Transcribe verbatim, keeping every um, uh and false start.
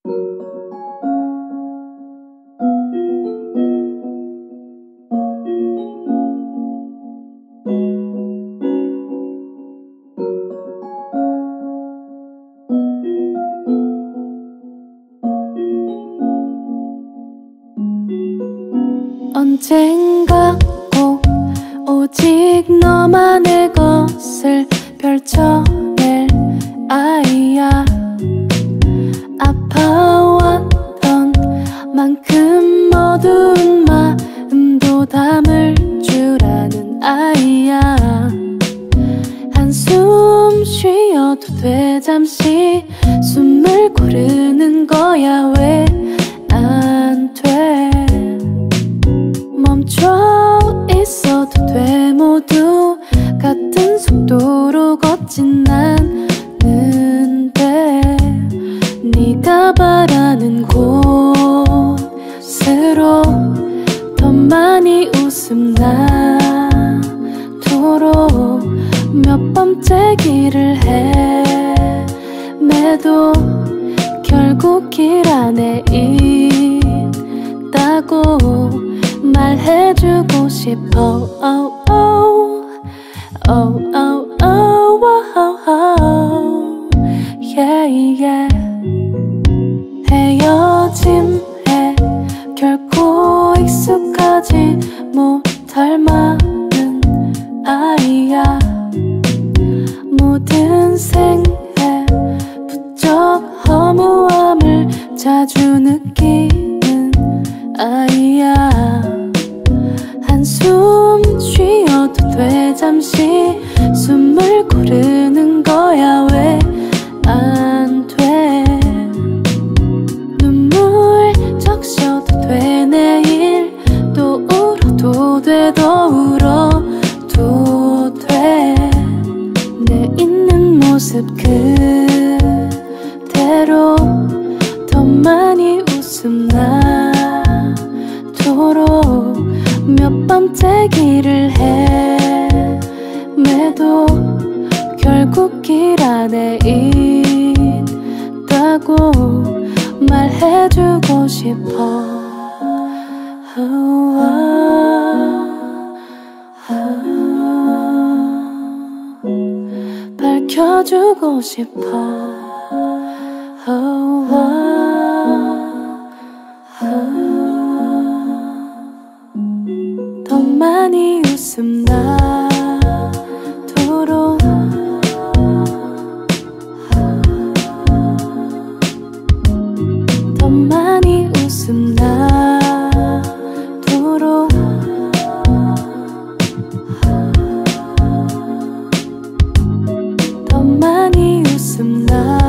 언젠가 꼭 오직 너만의 것을 펼쳐낼 아이야. 아파왔던 만큼 어두운 마음도 담을 줄 아는 아이야. 한숨 쉬어도 돼 잠시 숨을 고르는 거야. 왜 안 돼? 멈춰 있어도 돼. 모두 같은 속도로 걷진 않는데 네가 바라는 곳으로 더 많이 웃음 나도록 몇 번째 길을 헤매도 결국 길 안에 있다고 말해주고 싶어. oh, oh, oh, oh, oh, oh, oh. Yeah, yeah. 헤어짐에 결코 익숙하지 못할 많은 아이야. 모든 생에 부쩍 허무함을 자주 느끼는 아이야. 한숨 쉬어도 돼 잠시 숨을 고르는 거야. 왜 안 돼? 눈물 적셔도 돼. 내일 또 울어도 돼. 더 울어도 돼. 내 있는 모습 그대로 더 많이 웃음 나도록 몇 번째 길을 헤매도 결국 길 안에 있다고 말해주고 싶어. oh, oh, oh. 밝혀주고 싶어. oh, oh, oh. 더 많이 웃음 나도록 더 많이 웃음 나도록 더 많이 웃음 나도록